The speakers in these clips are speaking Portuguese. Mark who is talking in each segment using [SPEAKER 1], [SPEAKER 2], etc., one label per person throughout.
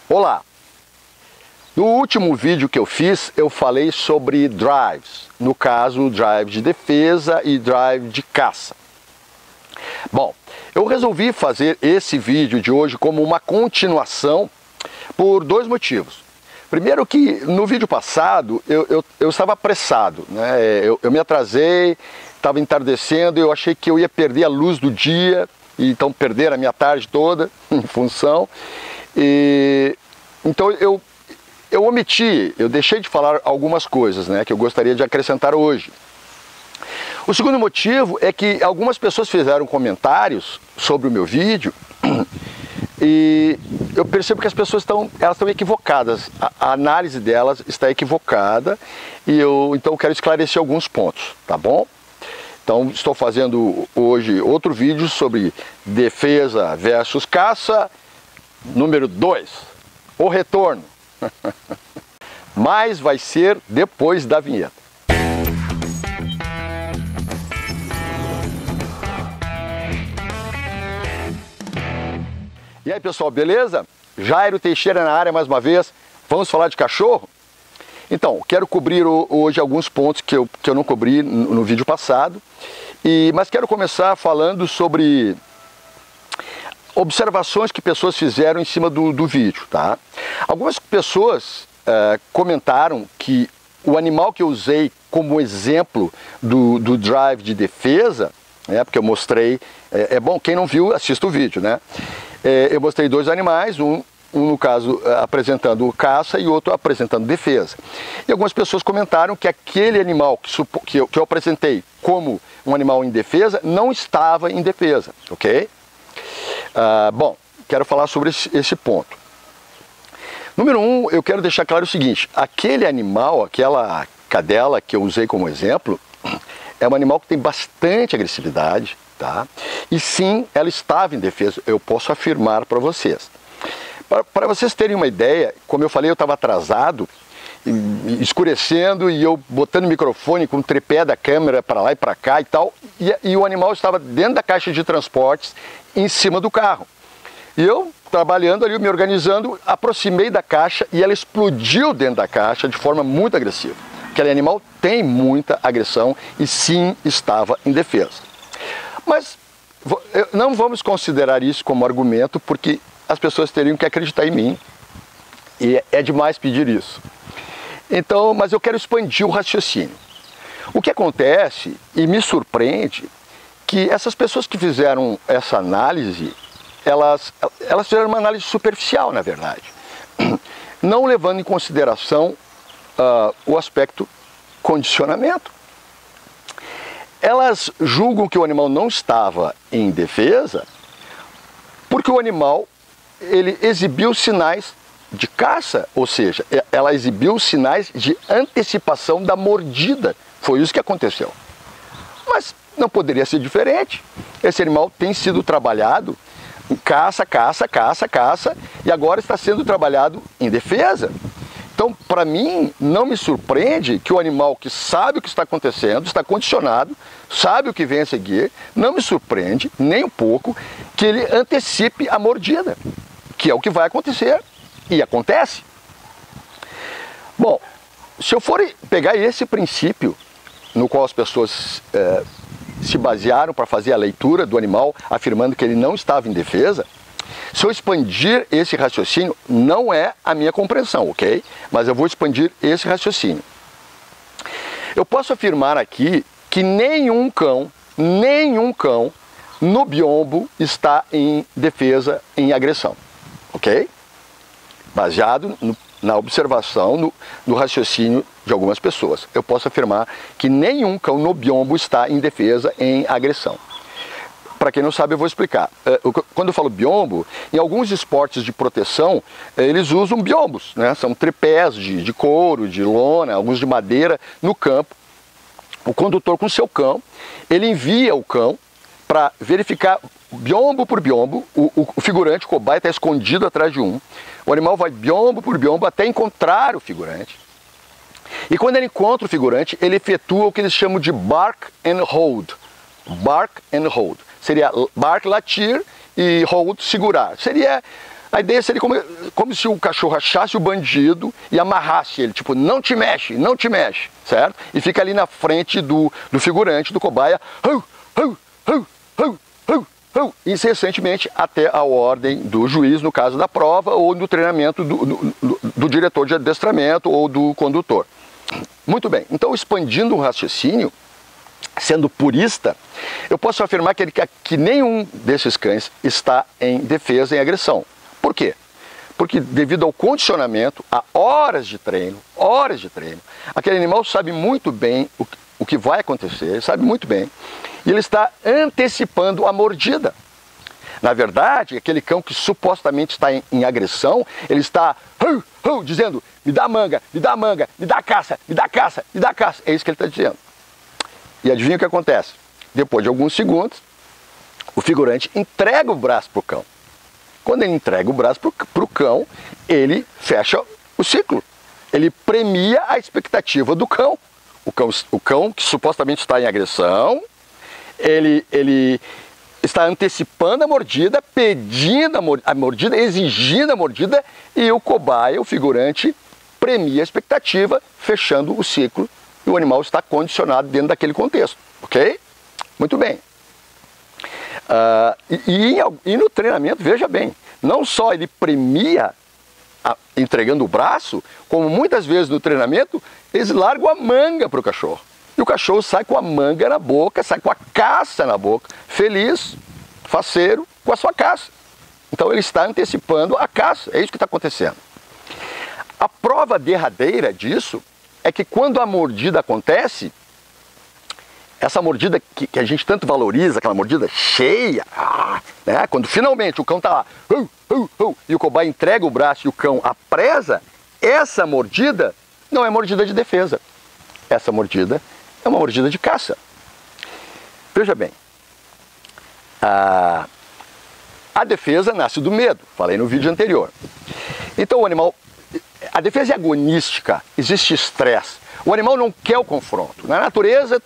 [SPEAKER 1] Olá! No último vídeo que eu fiz, eu falei sobre drives, no caso, drive de defesa e drive de caça. Bom, eu resolvi fazer esse vídeo de hoje como uma continuação por dois motivos. Primeiro que no vídeo passado eu estava apressado, né? Eu me atrasei, estava entardecendo, eu achei que eu ia perder a luz do dia, e então perder a minha tarde toda em função. Então eu omiti, eu deixei de falar algumas coisas, né, que eu gostaria de acrescentar hoje. O segundo motivo é que algumas pessoas fizeram comentários sobre o meu vídeo e eu percebo que as pessoas estão equivocadas, a análise delas está equivocada e então eu quero esclarecer alguns pontos, tá bom? Então estou fazendo hoje outro vídeo sobre defesa versus caça, número 2, o retorno. Mas vai ser depois da vinheta. E aí pessoal, beleza? Jairo Teixeira na área mais uma vez. Vamos falar de cachorro? Então, quero cobrir hoje alguns pontos que eu não cobri no vídeo passado, mas quero começar falando sobre observações que pessoas fizeram em cima do vídeo, tá? Algumas pessoas comentaram que o animal que eu usei como exemplo do drive de defesa, né, porque eu mostrei, é bom, quem não viu, assista o vídeo, né? Eu mostrei dois animais, um no caso apresentando caça e outro apresentando defesa. E algumas pessoas comentaram que aquele animal que eu apresentei como um animal em defesa não estava em defesa, ok? Bom, quero falar sobre esse ponto. Número 1, eu quero deixar claro o seguinte: aquele animal, aquela cadela que eu usei como exemplo, é um animal que tem bastante agressividade, tá? E sim, ela estava em defesa, eu posso afirmar para vocês. Para vocês terem uma ideia, como eu falei, eu estava atrasado, escurecendo, e eu botando o microfone com o tripé da câmera para lá e para cá e tal, e o animal estava dentro da caixa de transportes, em cima do carro. E eu, trabalhando ali, me organizando, aproximei da caixa e ela explodiu dentro da caixa de forma muito agressiva. Aquele animal tem muita agressão e sim estava em defesa. Mas não vamos considerar isso como argumento, porque as pessoas teriam que acreditar em mim e é demais pedir isso. Então, mas eu quero expandir o raciocínio. O que acontece, e me surpreende, que essas pessoas que fizeram essa análise, elas fizeram uma análise superficial, na verdade, não levando em consideração o aspecto condicionamento. Elas julgam que o animal não estava em defesa porque o animal ele exibiu sinais de caça, ou seja, ela exibiu sinais de antecipação da mordida. Foi isso que aconteceu. Mas não poderia ser diferente. Esse animal tem sido trabalhado em caça, e agora está sendo trabalhado em defesa. Então, para mim, não me surpreende que o animal que sabe o que está acontecendo, está condicionado, sabe o que vem a seguir, não me surpreende nem um pouco que ele antecipe a mordida, que é o que vai acontecer, e acontece. Bom, se eu for pegar esse princípio no qual as pessoas se basearam para fazer a leitura do animal, afirmando que ele não estava em defesa, se eu expandir esse raciocínio, não é a minha compreensão, ok? Mas eu vou expandir esse raciocínio. Eu posso afirmar aqui que nenhum cão no biombo está em defesa, em agressão, ok? Baseado na observação, no raciocínio de algumas pessoas. Eu posso afirmar que nenhum cão no biombo está em defesa, em agressão. Para quem não sabe, eu vou explicar. Quando eu falo biombo, em alguns esportes de proteção, eles usam biombos, né? São tripés de couro, de lona, alguns de madeira, no campo. O condutor com seu cão, ele envia o cão para verificar biombo por biombo. O figurante, o cobaia, está escondido atrás de um. O animal vai biombo por biombo até encontrar o figurante. E quando ele encontra o figurante, ele efetua o que eles chamam de bark and hold. Bark and hold. Seria bark, latir, e hold, segurar. Seria A ideia seria como se o cachorro achasse o bandido e amarrasse ele, tipo, não te mexe, não te mexe, certo? E fica ali na frente do figurante, do cobaia, incessantemente até a ordem do juiz, no caso da prova, ou no treinamento do diretor de adestramento ou do condutor. Muito bem, então expandindo o raciocínio, sendo purista, eu posso afirmar que nenhum desses cães está em defesa, em agressão. Por quê? Porque devido ao condicionamento, a horas de treino, aquele animal sabe muito bem o que vai acontecer, sabe muito bem, e ele está antecipando a mordida. Na verdade, aquele cão que supostamente está em agressão, ele está dizendo, me dá manga, me dá manga, me dá caça, me dá caça, me dá caça. É isso que ele está dizendo. E adivinha o que acontece? Depois de alguns segundos, o figurante entrega o braço para o cão. Quando ele entrega o braço para o cão, ele fecha o ciclo. Ele premia a expectativa do cão. O cão que supostamente está em agressão, ele está antecipando a mordida, pedindo a mordida, exigindo a mordida, e o cobaia, o figurante, premia a expectativa, fechando o ciclo, e o animal está condicionado dentro daquele contexto, ok? Muito bem. E no treinamento, veja bem, não só ele premia entregando o braço, como muitas vezes no treinamento, eles largam a manga para o cachorro. E o cachorro sai com a manga na boca, sai com a caça na boca, feliz, faceiro, com a sua caça. Então ele está antecipando a caça, é isso que está acontecendo. A prova derradeira disso é que quando a mordida acontece, essa mordida que a gente tanto valoriza, aquela mordida cheia, né? Quando finalmente o cão está lá, e o cobaia entrega o braço e o cão a presa, essa mordida não é mordida de defesa. Essa mordida é uma mordida de caça. Veja bem, a defesa nasce do medo, falei no vídeo anterior. Então o animal, a defesa é agonística, existe estresse. O animal não quer o confronto. Na natureza,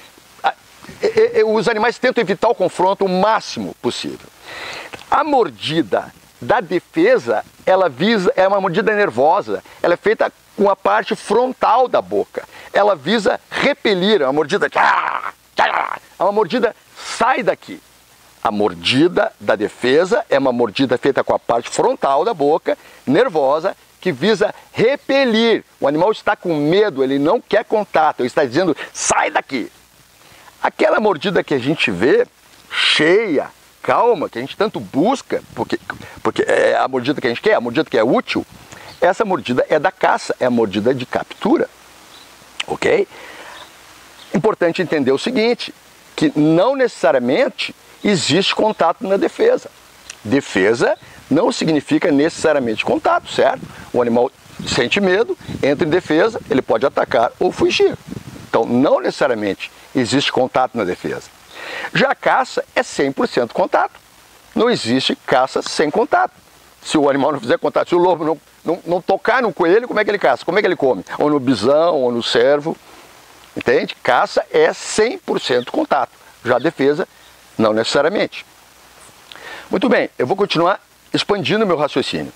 [SPEAKER 1] os animais tentam evitar o confronto o máximo possível. A mordida da defesa, é uma mordida nervosa, ela é feita com a parte frontal da boca. Ela visa repelir, é uma mordida, é uma mordida, sai daqui. A mordida da defesa é uma mordida feita com a parte frontal da boca, nervosa, que visa repelir. O animal está com medo, ele não quer contato, ele está dizendo, sai daqui. Aquela mordida que a gente vê, cheia, calma, que a gente tanto busca, porque é a mordida que a gente quer, a mordida que é útil, essa mordida é da caça, é a mordida de captura, ok? Importante entender o seguinte, que não necessariamente existe contato na defesa. Defesa não significa necessariamente contato, certo? O animal sente medo, entra em defesa, ele pode atacar ou fugir. Então, não necessariamente existe contato na defesa. Já a caça é 100% contato. Não existe caça sem contato. Se o animal não fizer contato, se o lobo não tocar no coelho, como é que ele caça? Como é que ele come? Ou no bisão, ou no cervo. Entende? Caça é 100% contato. Já a defesa, não necessariamente. Muito bem, eu vou continuar expandindo meu raciocínio.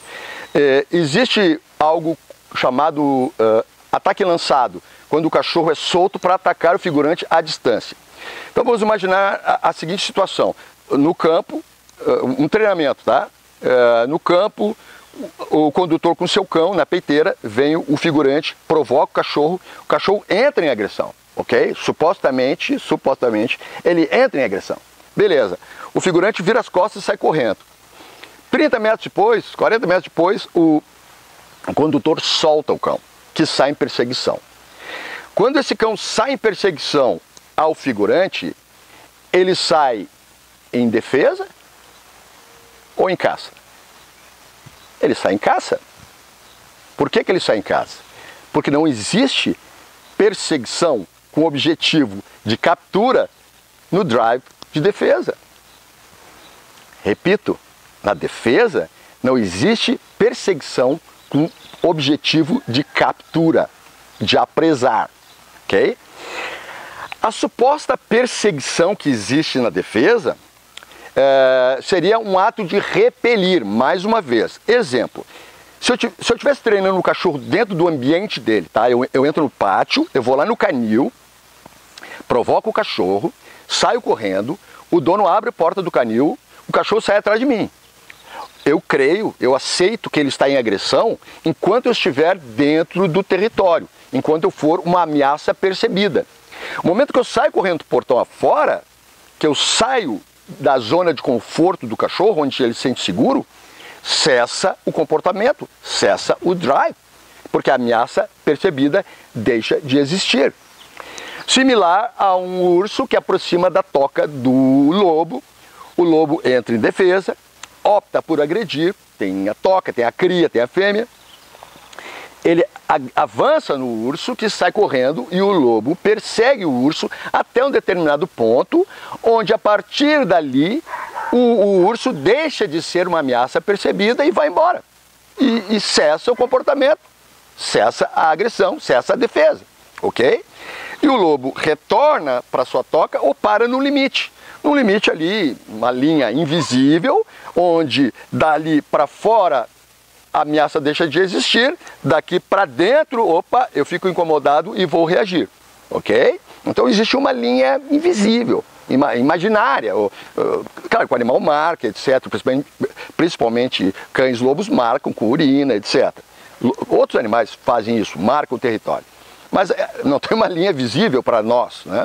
[SPEAKER 1] Existe algo chamado ataque lançado, quando o cachorro é solto para atacar o figurante à distância. Então vamos imaginar a seguinte situação. No campo, um treinamento, tá? No campo, o condutor com seu cão na peiteira, vem o figurante, provoca o cachorro entra em agressão, ok? Supostamente, ele entra em agressão. Beleza, o figurante vira as costas e sai correndo. 30 metros depois, 40 metros depois, o condutor solta o cão, que sai em perseguição. Quando esse cão sai em perseguição ao figurante, ele sai em defesa ou em caça? Ele sai em caça. Por que ele sai em caça? Porque não existe perseguição com o objetivo de captura no drive de defesa. Repito, na defesa não existe perseguição com objetivo de captura, de apresar, ok? A suposta perseguição que existe na defesa seria um ato de repelir, mais uma vez. Exemplo, se eu estivesse treinando o cachorro dentro do ambiente dele, tá? Eu entro no pátio, eu vou lá no canil, provoco o cachorro, saio correndo, o dono abre a porta do canil, o cachorro sai atrás de mim. Eu aceito que ele está em agressão enquanto eu estiver dentro do território, enquanto eu for uma ameaça percebida. No momento que eu saio correndo do portão afora, que eu saio da zona de conforto do cachorro, onde ele se sente seguro, cessa o comportamento, cessa o drive, porque a ameaça percebida deixa de existir. Similar a um urso que aproxima da toca do lobo, o lobo entra em defesa, opta por agredir, tem a toca, tem a cria, tem a fêmea, ele avança no urso que sai correndo e o lobo persegue o urso até um determinado ponto, onde a partir dali o urso deixa de ser uma ameaça percebida e vai embora. E cessa o comportamento, cessa a agressão, cessa a defesa, ok? E o lobo retorna para sua toca ou para no limite. No limite ali, uma linha invisível, onde dali para fora a ameaça deixa de existir, daqui para dentro, opa, eu fico incomodado e vou reagir, ok? Então existe uma linha invisível, imaginária, claro que o animal marca, etc, principalmente cães lobos marcam com urina, etc. Outros animais fazem isso, marcam o território, mas não tem uma linha visível para nós, né?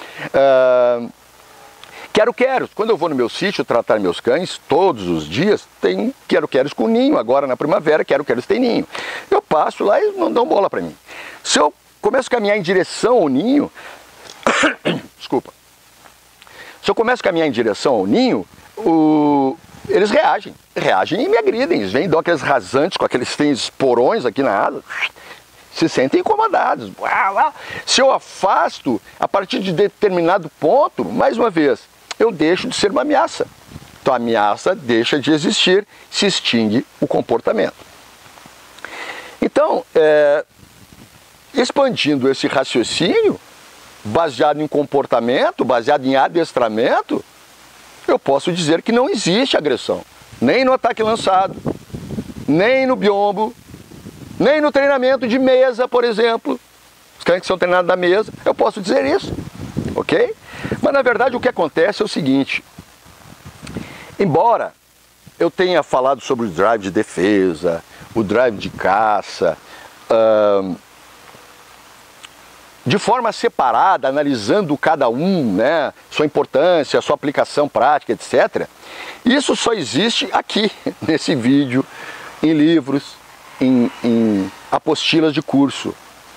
[SPEAKER 1] Quero-queros, quando eu vou no meu sítio tratar meus cães, todos os dias, tem quero-queros com ninho, agora na primavera quero-queros tem ninho. Eu passo lá e não dão bola para mim. Se eu começo a caminhar em direção ao ninho, desculpa, se eu começo a caminhar em direção ao ninho, eles reagem e me agridem, eles vêm, dão aqueles rasantes com aqueles porões aqui na asa, se sentem incomodados. Se eu afasto, a partir de determinado ponto, mais uma vez, eu deixo de ser uma ameaça. Então a ameaça deixa de existir, se extingue o comportamento. Então, expandindo esse raciocínio, baseado em comportamento, baseado em adestramento, eu posso dizer que não existe agressão, nem no ataque lançado, nem no biombo, nem no treinamento de mesa, por exemplo. Os cães que são treinados na mesa, eu posso dizer isso, ok? Mas na verdade o que acontece é o seguinte: embora eu tenha falado sobre o drive de defesa, o drive de caça, de forma separada, analisando cada um, né, sua importância, sua aplicação prática, etc. Isso só existe aqui, nesse vídeo, em livros, em apostilas de curso.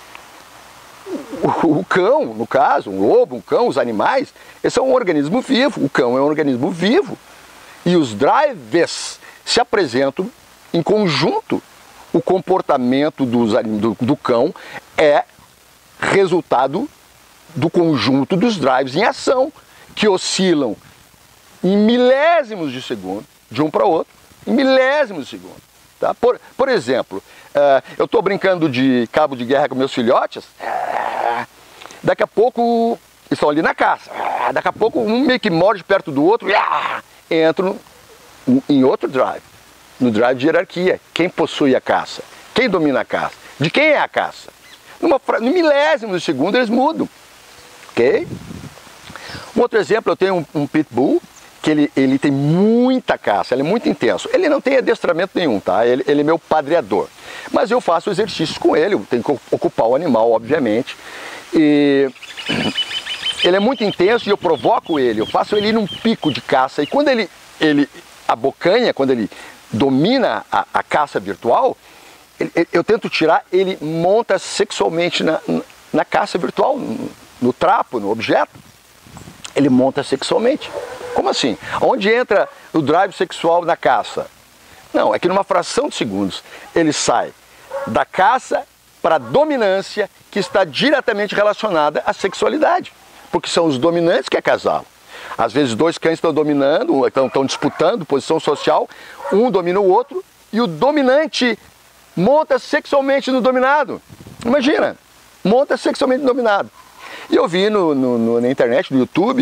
[SPEAKER 1] O cão, no caso, um lobo, um cão, os animais, esse é um organismo vivo, o cão é um organismo vivo. E os drives se apresentam em conjunto. O comportamento do cão é resultado do conjunto dos drives em ação, que oscilam em milésimos de segundo, de um para o outro, em milésimos de segundo. Tá? Por exemplo, eu estou brincando de cabo de guerra com meus filhotes, daqui a pouco estão ali na caça, daqui a pouco um meio que morde perto do outro, entro em outro drive, no drive de hierarquia. Quem possui a caça? Quem domina a caça? De quem é a caça? No milésimo de segundo eles mudam, ok? Um outro exemplo, eu tenho um pitbull, que ele tem muita caça, ele é muito intenso. Ele não tem adestramento nenhum, tá? Ele é meu padreador. Mas eu faço exercícios com ele, eu tenho que ocupar o animal, obviamente. E ele é muito intenso e eu provoco ele, eu faço ele ir num pico de caça. E quando ele abocanha, quando ele domina a caça virtual, eu tento tirar, ele monta sexualmente na caça virtual, no trapo, no objeto. Ele monta sexualmente. Como assim? Onde entra o drive sexual na caça? Não, é que numa fração de segundos ele sai da caça para a dominância, que está diretamente relacionada à sexualidade. Porque são os dominantes que acasalam. Às vezes dois cães estão dominando, estão disputando posição social, um domina o outro e o dominante monta sexualmente no dominado. Imagina, monta sexualmente no dominado. E eu vi na internet, no YouTube,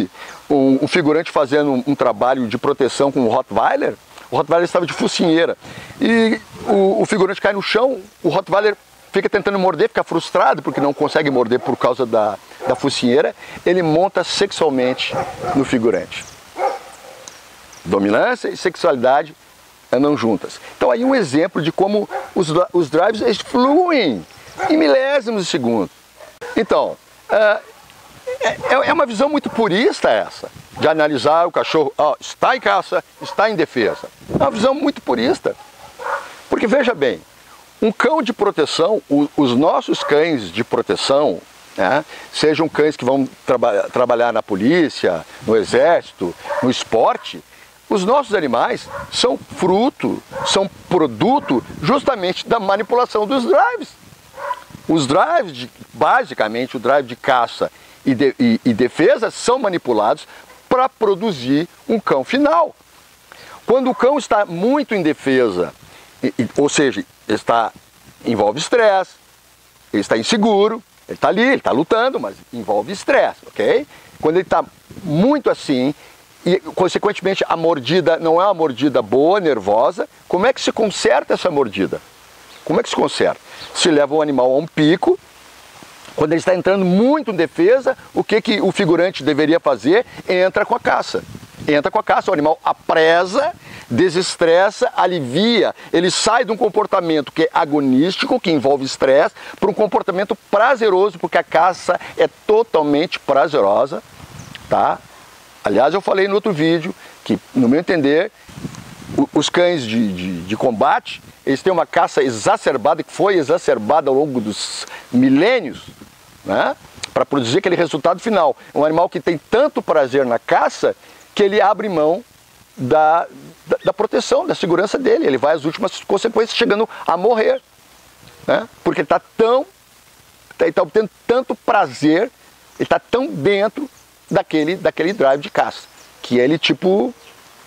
[SPEAKER 1] um figurante fazendo um trabalho de proteção com o Rottweiler estava de focinheira. E o figurante cai no chão, o Rottweiler fica tentando morder, fica frustrado porque não consegue morder por causa da focinheira, ele monta sexualmente no figurante. Dominância e sexualidade andam juntas. Então aí um exemplo de como os drives eles fluem em milésimos de segundo. Então, é uma visão muito purista essa, de analisar o cachorro, está em caça, está em defesa. É uma visão muito purista. Porque veja bem, um cão de proteção, os nossos cães de proteção, né, sejam cães que vão trabalhar na polícia, no exército, no esporte, os nossos animais são fruto, são produto justamente da manipulação dos drives. Os drives, basicamente o drive de caça e defesa, são manipulados para produzir um cão final. Quando o cão está muito em defesa, ou seja, envolve estresse, ele está inseguro, ele está ali, ele está lutando, mas envolve estresse, ok? Quando ele está muito assim, e consequentemente a mordida não é uma mordida boa, nervosa, como é que se conserta essa mordida? Como é que se conserta? Se leva o animal a um pico, quando ele está entrando muito em defesa, o que o figurante deveria fazer? Entra com a caça. Entra com a caça, o animal apresa, desestressa, alivia, ele sai de um comportamento que é agonístico, que envolve estresse, para um comportamento prazeroso, porque a caça é totalmente prazerosa, tá? Aliás, eu falei no outro vídeo que, no meu entender, os cães de combate, eles têm uma caça exacerbada, que foi exacerbada ao longo dos milênios, né? Para produzir aquele resultado final. Um animal que tem tanto prazer na caça, que ele abre mão da proteção, da segurança dele. Ele vai às últimas consequências, chegando a morrer, né? Porque ele está obtendo tanto prazer, ele está tão dentro daquele drive de caça, que ele tipo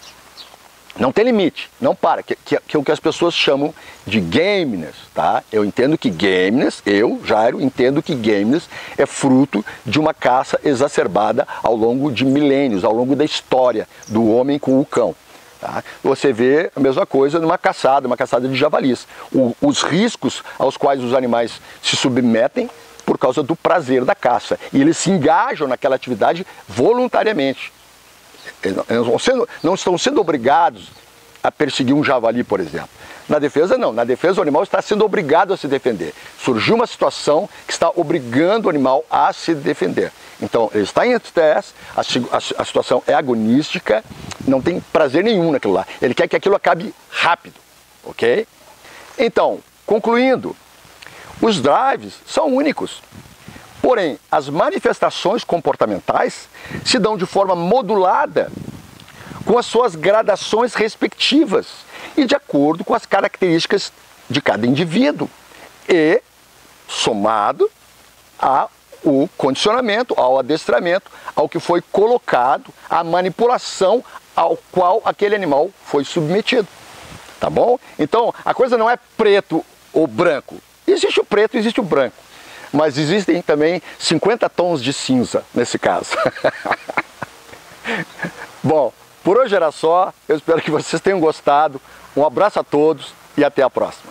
[SPEAKER 1] não tem limite, não para, que é o que as pessoas chamam de gameness, tá? Eu entendo que gameness, Jairo, entendo que gameness é fruto de uma caça exacerbada ao longo de milênios, ao longo da história do homem com o cão. Tá? Você vê a mesma coisa numa caçada, de javalis. Os riscos aos quais os animais se submetem por causa do prazer da caça. E eles se engajam naquela atividade voluntariamente. Eles não estão sendo obrigados a perseguir um javali, por exemplo. Na defesa, não. Na defesa, o animal está sendo obrigado a se defender. Surgiu uma situação que está obrigando o animal a se defender. Então, ele está em estresse, a situação é agonística, não tem prazer nenhum naquilo lá. Ele quer que aquilo acabe rápido, ok? Então, concluindo, os drives são únicos. Porém, as manifestações comportamentais se dão de forma modulada, com as suas gradações respectivas e de acordo com as características de cada indivíduo e somado ao condicionamento, ao adestramento, ao que foi colocado, à manipulação ao qual aquele animal foi submetido. Tá bom? Então, a coisa não é preto ou branco. Existe o preto, existe o branco. Mas existem também 50 tons de cinza nesse caso. Bom, por hoje era só. Eu espero que vocês tenham gostado. Um abraço a todos e até a próxima.